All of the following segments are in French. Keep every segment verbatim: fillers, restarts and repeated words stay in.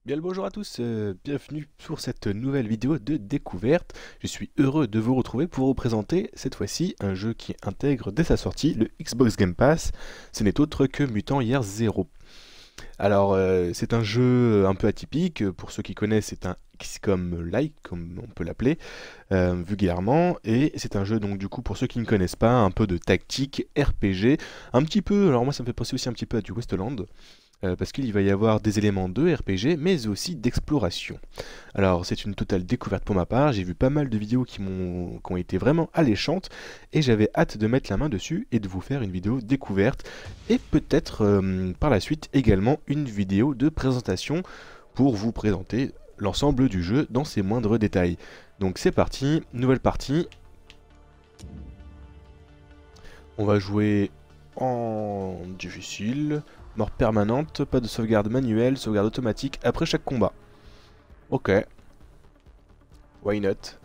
Bien le bonjour à tous, euh, bienvenue pour cette nouvelle vidéo de découverte. Je suis heureux de vous retrouver pour vous présenter cette fois-ci un jeu qui intègre dès sa sortie le Xbox Game Pass. Ce n'est autre que Mutant Year Zero. Alors euh, c'est un jeu un peu atypique, pour ceux qui connaissent c'est un X COM-like comme on peut l'appeler euh, vulgairement, et c'est un jeu donc du coup pour ceux qui ne connaissent pas, un peu de tactique, R P G, un petit peu, alors moi ça me fait penser aussi un petit peu à du Westland. Euh, parce qu'il va y avoir des éléments de R P G, mais aussi d'exploration. Alors, c'est une totale découverte pour ma part, j'ai vu pas mal de vidéos qui, m'ont, qui ont été vraiment alléchantes, et j'avais hâte de mettre la main dessus et de vous faire une vidéo découverte, et peut-être euh, par la suite également une vidéo de présentation pour vous présenter l'ensemble du jeu dans ses moindres détails. Donc c'est parti, nouvelle partie. On va jouer en difficile. Mort permanente, pas de sauvegarde manuelle, sauvegarde automatique après chaque combat. Ok. Why not?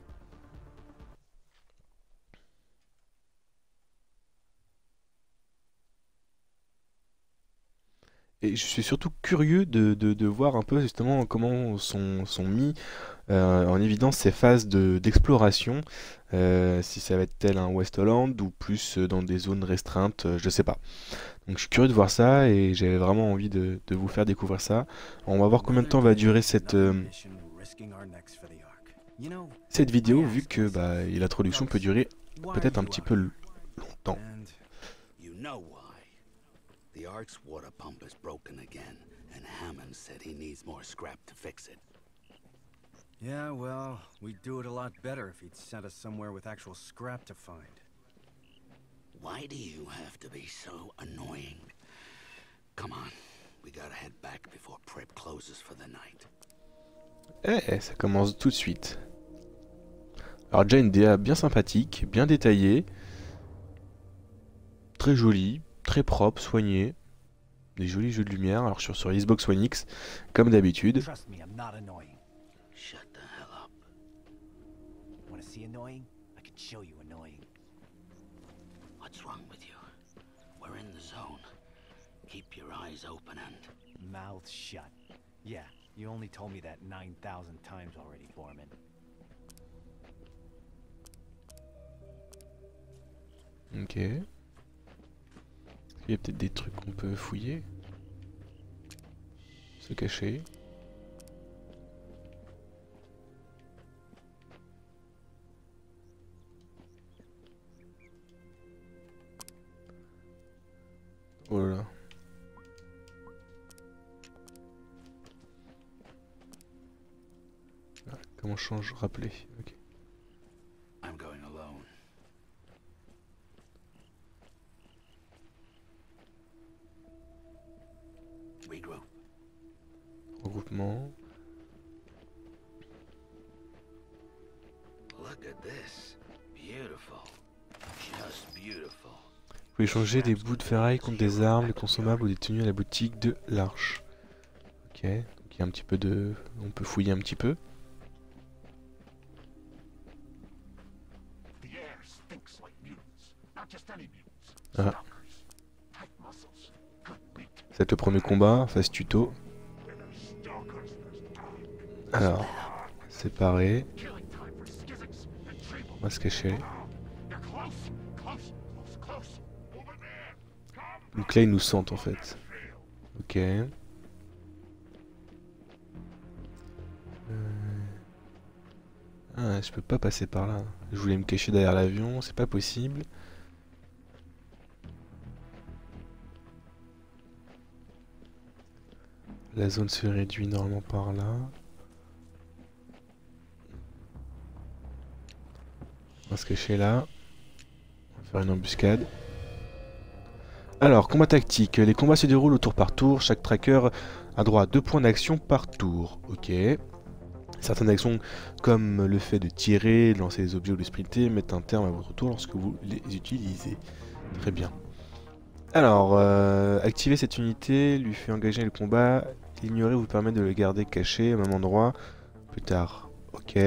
Et je suis surtout curieux de, de- de voir un peu justement comment sont, sont mis euh, en évidence ces phases de- d'exploration. Euh, si ça va être tel un Westland ou plus euh, dans des zones restreintes, euh, je sais pas. Donc je suis curieux de voir ça et j'avais vraiment envie de, de vous faire découvrir ça. On va voir combien de Another temps va day, durer cette, another euh, mission risking our necks for the Ark. You know, cette I vidéo, vu asked que myself, bah, l'introduction peut Ghost, durer why are peut-être un you petit out peu here? longtemps. And you know why. The Ark's water pump is broken again, and Hammond said he needs more scrap to fix it. Yeah, well, we'd do it a lot better if he'd sent us somewhere with actual scrap to find. Why do you have to be so annoying? Come on, we gotta head back before Prep closes for the night. Eh, ça commence tout de suite. Alors déjà une D A bien sympathique, bien détaillée, très jolie, très propre, soignée, des jolis jeux de lumière. Alors sur, sur Xbox One X, comme d'habitude. Trust me, I'm not annoying. Shut the hell up. Want to see annoying? I can show you annoying. What's wrong with you? We're in the zone. Keep your eyes open and... Mouth shut. Yeah, you only told me that nine thousand times already, Foreman. Ok. Il y a peut-être des trucs qu'on peut fouiller. Se cacher. Oh là là. Ah, comment je change? Rappeler. Ok. I'm going alone. Regroup. Regroupement. Look at this. Beautiful. Just beautiful. Vous pouvez échanger des bouts de ferraille contre des armes, des consommables ou des tenues à la boutique de l'Arche. Ok, donc il y a un petit peu de... On peut fouiller un petit peu. Ah. C'est le premier combat, phase tuto. Alors, séparé. On va se cacher. Donc là ils nous sentent en fait. Ok. Euh... Ah, je peux pas passer par là. Je voulais me cacher derrière l'avion, c'est pas possible. La zone se réduit normalement par là. On va se cacher là. On va faire une embuscade. Alors, combat tactique. Les combats se déroulent au tour par tour. Chaque tracker a droit à deux points d'action par tour. Ok. Certaines actions, comme le fait de tirer, de lancer des objets ou de sprinter, mettent un terme à votre tour lorsque vous les utilisez. Très bien. Alors, euh, activer cette unité lui fait engager le combat. Ignorer vous permet de le garder caché au même endroit plus tard. Ok.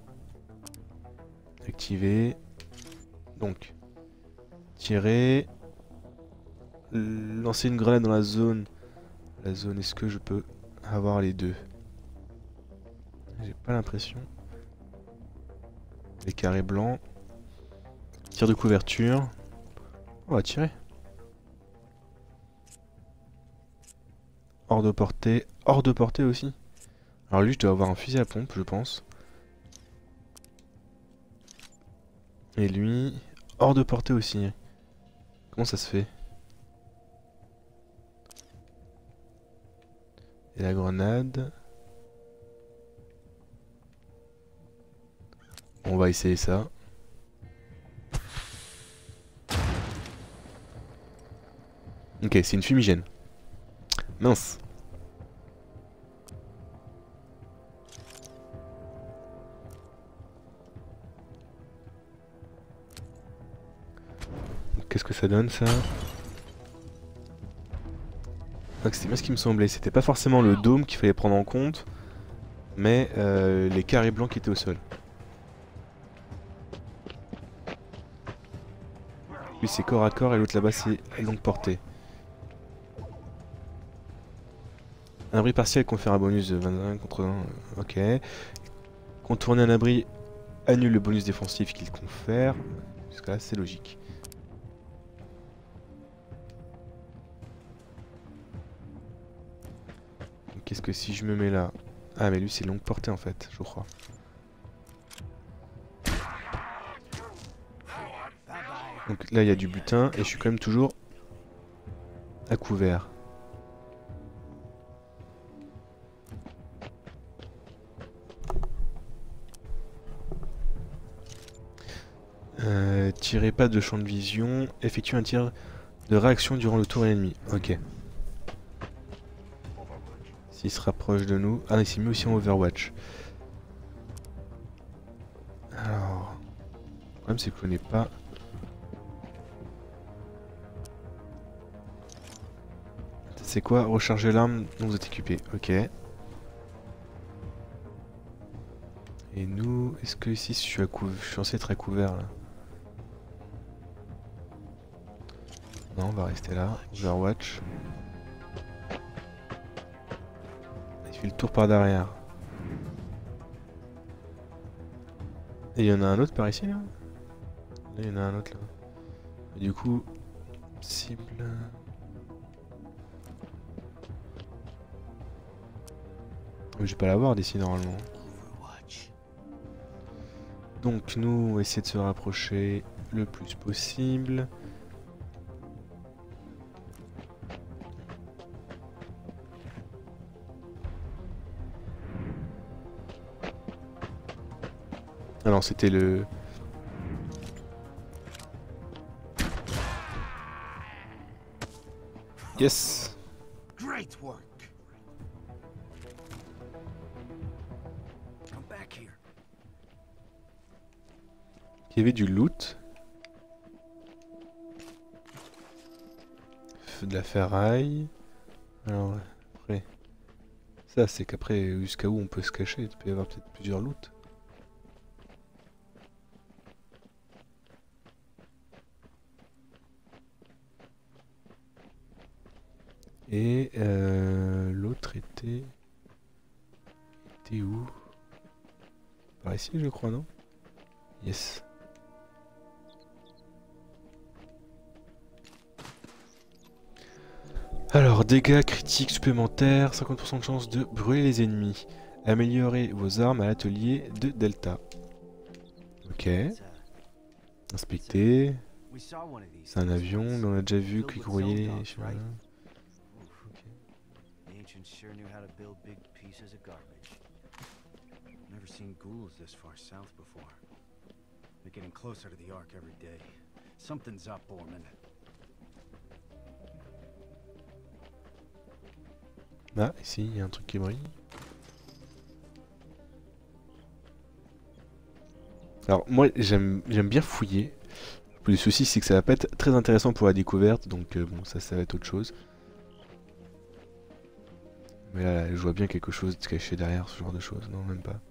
Activer. Donc, tirer. Lancer une grenade dans la zone. La zone, est-ce que je peux... avoir les deux. J'ai pas l'impression. Les carrés blancs. Tir de couverture. On va tirer. Hors de portée. Hors de portée aussi. Alors lui, je dois avoir un fusil à pompe, je pense. Et lui, hors de portée aussi. Comment ça se fait? Et la grenade. On va essayer ça. Ok, c'est une fumigène. Mince. Qu'est-ce que ça donne ça? Donc c'était bien ce qui me semblait. C'était pas forcément le dôme qu'il fallait prendre en compte, mais euh, les carrés blancs qui étaient au sol. Lui c'est corps à corps et l'autre là-bas c'est longue portée. Un abri partiel confère un bonus de vingt-un contre un. Ok. Contourner un abri annule le bonus défensif qu'il confère. Jusqu'à là c'est logique. Qu'est-ce que si je me mets là? Ah mais lui c'est longue portée en fait, je crois. Donc là il y a du butin et je suis quand même toujours à couvert. Euh, tirez pas de champ de vision, effectuez un tir de réaction durant le tour ennemi. Ok. S'il se rapproche de nous. Ah il s'est mis aussi en Overwatch. Alors. Le problème c'est que je connais pas. C'est quoi? Recharger l'arme dont vous êtes équipé. Ok. Et nous, est-ce que ici je suis à couvert? Je suis censé être à couvert là. Non, on va rester là. Overwatch. Il fait le tour par derrière. Et il y en a un autre par ici là? Là il y en a un autre là. Et du coup, cible. Je vais pas l'avoir d'ici normalement. Donc nous, on va essayer de se rapprocher le plus possible. Alors c'était le... Yes. Great work. Come back here. Il y avait du loot. De la ferraille. Alors après... Ça c'est qu'après jusqu'à où on peut se cacher, il peut y avoir peut-être plusieurs loots. Et euh, l'autre était... était où? Par ici je crois, non? Yes. Alors, dégâts critiques supplémentaires, cinquante pour cent de chance de brûler les ennemis. Améliorez vos armes à l'atelier de Delta. Ok. Inspecter. C'est un avion, mais on a déjà vu qu'il courrier. Je sais pas. Sure knew how to build big pieces of garbage. Never seen ghouls this far south before. They're getting closer to the Ark every day. Something's up, Borman. Ah, ici, il y a un truc qui brille. Alors, moi, j'aime j'aime bien fouiller. Le souci, c'est que ça va pas être très intéressant pour la découverte, donc euh, bon, ça, ça va être autre chose. Mais là, je vois bien quelque chose de caché derrière ce genre de choses. Non, même pas.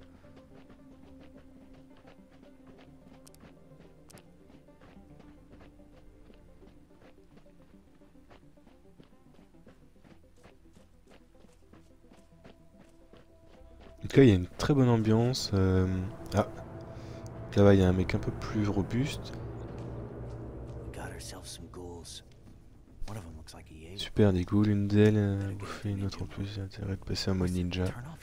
En tout cas, il y a une très bonne ambiance. Euh... Ah, là-bas, il y a un mec un peu plus robuste. Super, des ghouls, une d'elles, euh, vous fait une autre en plus. J'ai intérêt de passer en mode ninja.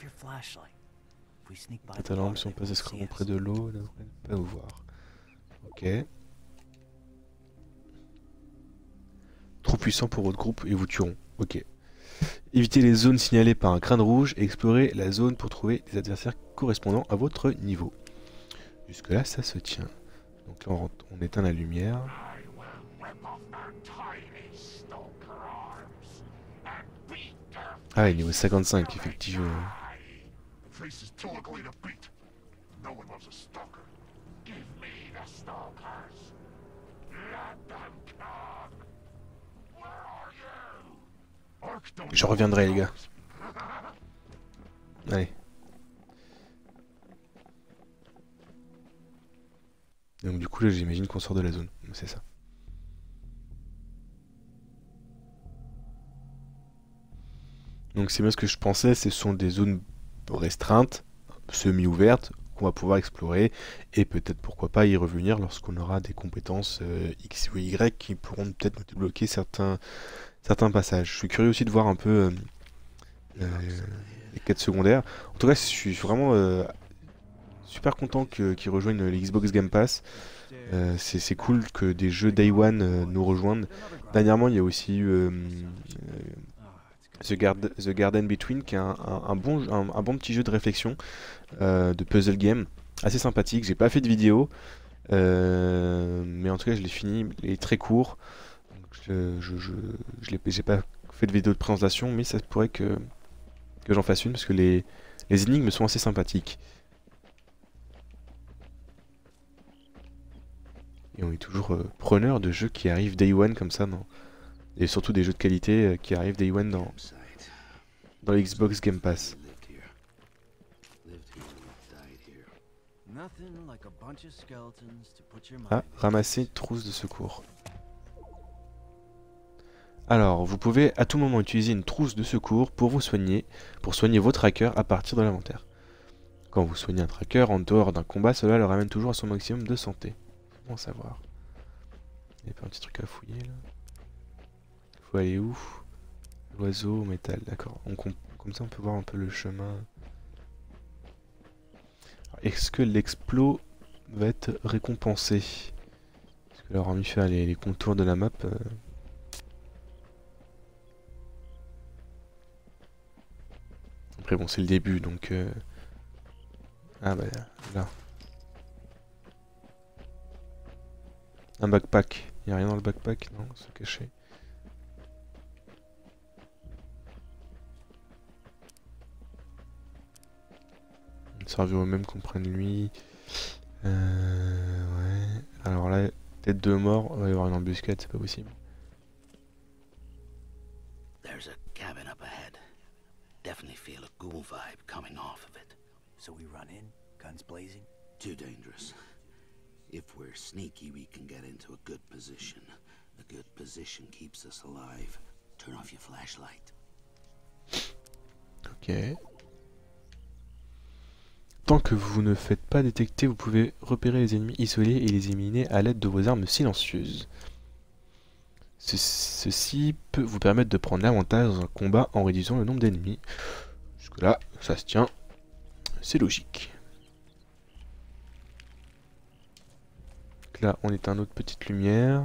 Ta lampe, si on passe escroquement près de l'eau, ne devrait pas vous voir. Ok. Trop puissant pour votre groupe et vous tueront. Ok. Évitez les zones signalées par un crâne rouge et explorez la zone pour trouver des adversaires correspondant à votre niveau. Jusque là, ça se tient. Donc là, on, rentre, on éteint la lumière. Ah, il est niveau cinquante-cinq, effectivement. Je reviendrai, les gars. Allez. Donc du coup, là, j'imagine qu'on sort de la zone. C'est ça. Donc c'est bien ce que je pensais, ce sont des zones restreintes, semi-ouvertes, qu'on va pouvoir explorer, et peut-être pourquoi pas y revenir lorsqu'on aura des compétences euh, X ou Y qui pourront peut-être nous débloquer certains, certains passages. Je suis curieux aussi de voir un peu euh, euh, les quêtes secondaires. En tout cas, je suis vraiment euh, super content qu'ils qu rejoignent les Xbox Game Pass. Euh, c'est cool que des jeux Day One euh, nous rejoignent. Dernièrement, il y a aussi eu euh, euh, The, Gard The Garden Between, qui est un, un, un, bon, un, un bon petit jeu de réflexion, euh, de puzzle game, assez sympathique. J'ai pas fait de vidéo, euh, mais en tout cas je l'ai fini, il est très court. Donc je je, je, je j'ai pas fait de vidéo de présentation, mais ça pourrait que, que j'en fasse une, parce que les, les énigmes sont assez sympathiques. Et on est toujours euh, preneur de jeux qui arrivent Day One comme ça, non? Et surtout des jeux de qualité euh, qui arrivent Day One dans, dans le Xbox Game Pass. Ah, ramasser une trousse de secours. Alors, vous pouvez à tout moment utiliser une trousse de secours pour vous soigner, pour soigner vos trackers à partir de l'inventaire. Quand vous soignez un tracker en dehors d'un combat, cela le ramène toujours à son maximum de santé. Comment savoir? Il y a pas un petit truc à fouiller là. Faut aller où? L'oiseau, métal, d'accord. Comme ça on peut voir un peu le chemin. Est-ce que l'explo va être récompensé? Parce que là, on va faire les, les contours de la map. Euh... Après bon, c'est le début, donc... Euh... Ah bah là. Un backpack. Il n'y a rien dans le backpack? Non, c'est caché. Le cerveau même qu'on prenne lui. Euh, ouais. Alors là, peut-être deux morts. Il va y avoir une embuscade, c'est pas possible. There's a cabin up ahead. Definitely feel a ghoul vibe coming off of it. So we run in, guns blazing? Too dangerous. If we're sneaky, we can get into a good position. A good position keeps us alive. Turn off your flashlight. Ok. Tant que vous ne faites pas détecter, vous pouvez repérer les ennemis isolés et les éliminer à l'aide de vos armes silencieuses. Ce ceci peut vous permettre de prendre l'avantage dans un combat en réduisant le nombre d'ennemis. Jusque là, ça se tient. C'est logique. Donc là, on éteint notre petite lumière.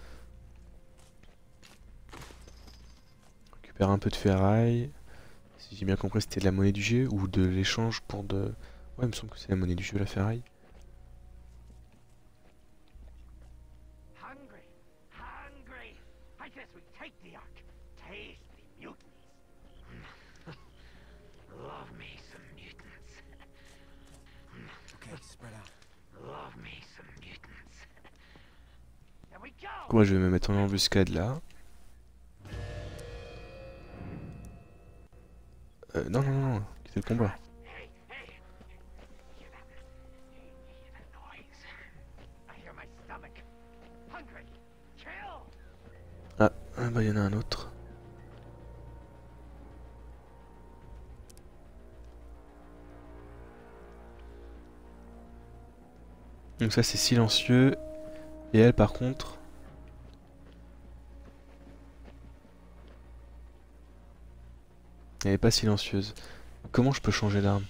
On récupère un peu de ferraille. Si j'ai bien compris, c'était de la monnaie du jeu ou de l'échange pour de... Ouais, il me semble que c'est la monnaie du jeu, la ferraille. Moi, je vais me mettre en embuscade là. Euh, non, non, non, quittez le combat. Ah, ah bah il y en a un autre. Donc ça c'est silencieux. Et elle par contre... Elle est pas silencieuse. Comment je peux changer d'arme?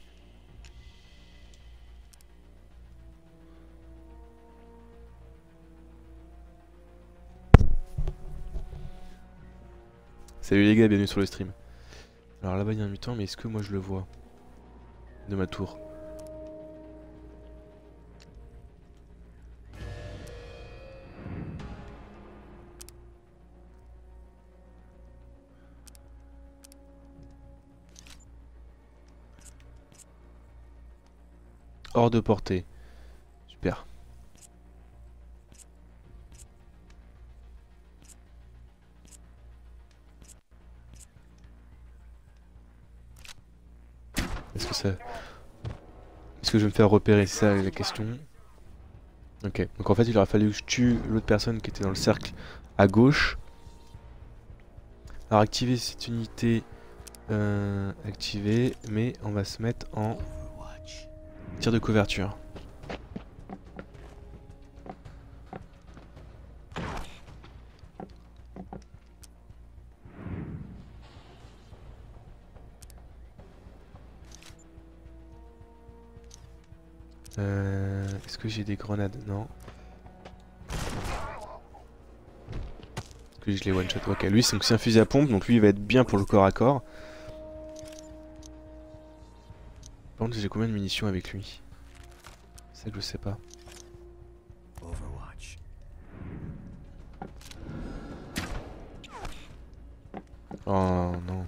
Salut les gars, bienvenue sur le stream. Alors là-bas il y a un mutant, mais est-ce que moi je le vois? De ma tour. Hors de portée. Super. Est-ce que ça... Est-ce que je vais me faire repérer? C'est ça la question. Ok. Donc en fait il aurait fallu que je tue l'autre personne qui était dans le cercle à gauche. Alors activer cette unité... Euh, activer, mais on va se mettre en tir de couverture. Euh, Est-ce que j'ai des grenades? Non. Est-ce que je les one shot? Ok, lui c'est un fusil à pompe, donc lui il va être bien pour le corps à corps. Par contre j'ai combien de munitions avec lui? C'est ça que je sais pas. Overwatch. Oh non.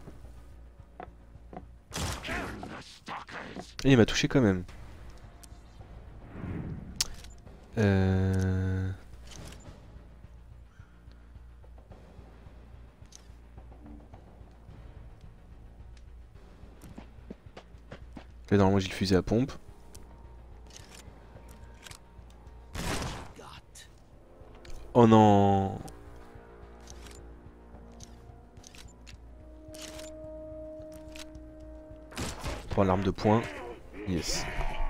Et il m'a touché quand même. Euh... Là normalement j'ai le fusil à pompe. Oh non. Prends l'arme de poing. Yes.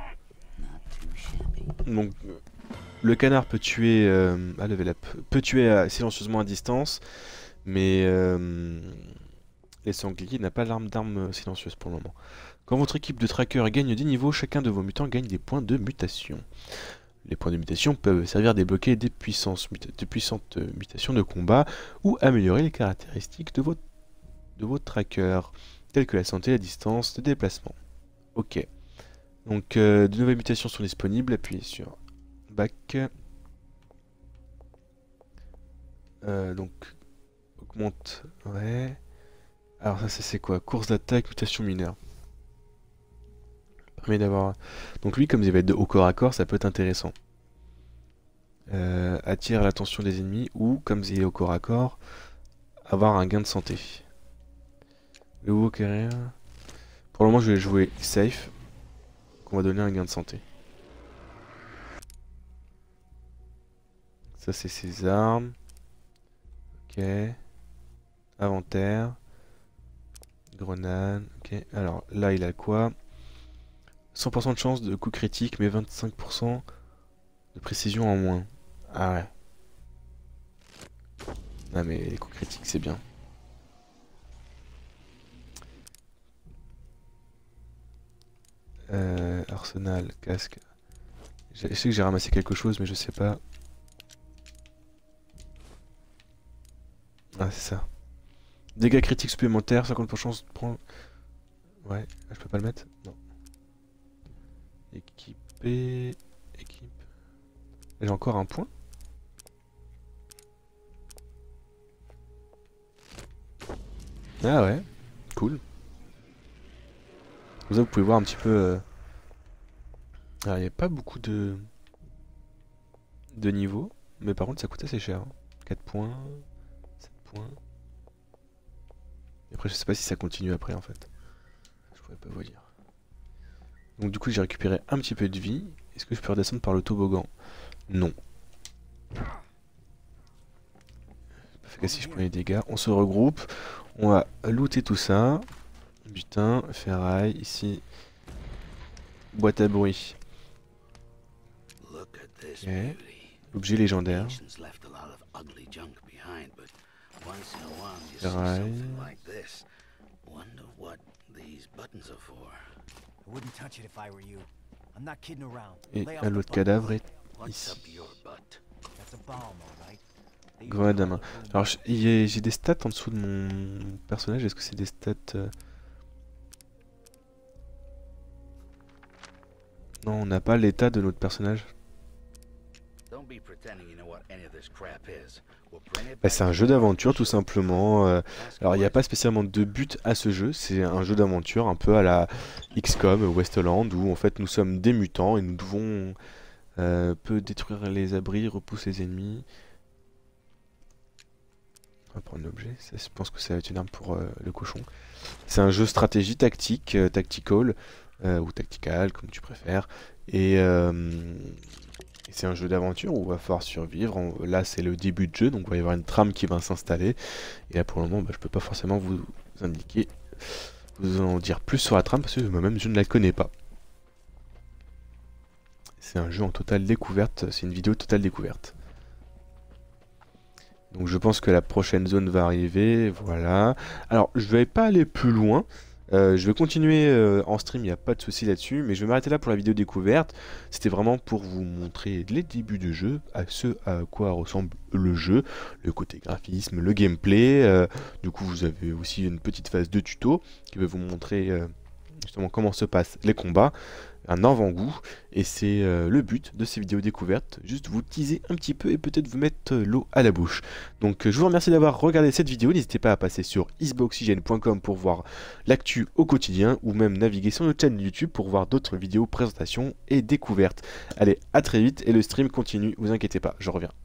Donc euh, le canard peut tuer euh, ah, level up. Peut tuer euh, silencieusement à distance, mais euh, les sangliers n'a pas l'arme d'arme silencieuse pour le moment. Quand votre équipe de trackers gagne des niveaux, chacun de vos mutants gagne des points de mutation. Les points de mutation peuvent servir à débloquer des, puissances, des puissantes mutations de combat ou améliorer les caractéristiques de votre, de votre tracker, telles que la santé, la distance de déplacement. Ok. Donc euh, de nouvelles mutations sont disponibles, appuyez sur back. Euh, donc augmente, ouais. Alors ça c'est quoi? Course d'attaque, mutation mineure. Permet d'avoir... Donc lui comme il va être de haut corps à corps, ça peut être intéressant. Euh, attire l'attention des ennemis ou comme il est au corps à corps, avoir un gain de santé. Le haut carrière. Pour le moment je vais jouer safe. On va donner un gain de santé. Ça c'est ses armes. Ok. Inventaire. Grenade. Ok. Alors là il a quoi? cent pour cent de chance de coup critique mais vingt-cinq pour cent de précision en moins. Ah ouais. Ah mais les coups critiques c'est bien. Euh, arsenal, casque. Je sais que j'ai ramassé quelque chose mais je sais pas. Ah c'est ça. Dégâts critiques supplémentaires, cinquante pour cent de chance de prendre... Ouais, je peux pas le mettre? Non. Équipé... Équipe... J'ai encore un point? Ah ouais, cool. Comme ça vous pouvez voir un petit peu... Euh... Alors il n'y a pas beaucoup de... de niveaux, mais par contre ça coûte assez cher. Hein. quatre points, sept points... Et après je sais pas si ça continue après en fait. Je pourrais pas vous dire. Donc du coup j'ai récupéré un petit peu de vie. Est-ce que je peux redescendre par le toboggan? Non. Fait que si je prends les dégâts, on se regroupe. On va looter tout ça. Butin, ferraille, ici. Boîte à bruit. Look this Okay. beauty. L'objet légendaire. Ancients left a lot of ugly junk behind, but once in a while you see Ferraille. something like this. Wonder what these buttons are for. I wouldn't touch it if I were you. I'm not kidding around. Et Lay off un the autre buttons. cadavre est What's ici. up your butt? That's a bomb, all right. They use Grenade à it main. to boom Alors je- il y a- j'ai des stats en dessous de mon personnage. Est-ce que c'est des stats euh, Non, on n'a pas l'état de notre personnage. Don't be pretending you know what any of this crap is. We'll bring it Bah, back c'est un to jeu the d'aventure tout official. simplement. euh, Ask Alors il n'y a what? pas spécialement de but à ce jeu. C'est un jeu d'aventure un peu à la X COM, Westland, où en fait nous sommes des mutants et nous devons euh, peu détruire les abris, repousser les ennemis. On va prendre l'objet. Ça, je pense que ça va être une arme pour euh, le cochon. C'est un jeu stratégie tactique, euh, tactical, euh, ou tactical, comme tu préfères. Et, euh, et c'est un jeu d'aventure où il va falloir survivre. On- là, c'est le début de jeu, donc il va y avoir une trame qui va s'installer. Et là, pour le moment, bah, je peux pas forcément vous indiquer, vous en dire plus sur la trame, parce que moi-même, je ne la connais pas. C'est un jeu en totale découverte, c'est une vidéo totale découverte. Donc je pense que la prochaine zone va arriver, voilà. Alors je vais pas aller plus loin, euh, je vais continuer euh, en stream, il n'y a pas de souci là-dessus, mais je vais m'arrêter là pour la vidéo découverte. C'était vraiment pour vous montrer les débuts du jeu, à ce à quoi ressemble le jeu, le côté graphisme, le gameplay. Euh, du coup vous avez aussi une petite phase de tuto qui va vous montrer euh, justement comment se passent les combats. Un avant-goût, et c'est euh, le but de ces vidéos découvertes, juste vous teaser un petit peu et peut-être vous mettre euh, l'eau à la bouche. Donc euh, je vous remercie d'avoir regardé cette vidéo, n'hésitez pas à passer sur xboxygène point com pour voir l'actu au quotidien, ou même naviguer sur notre chaîne YouTube pour voir d'autres vidéos, présentations et découvertes. Allez, à très vite, et le stream continue, vous inquiétez pas, je reviens.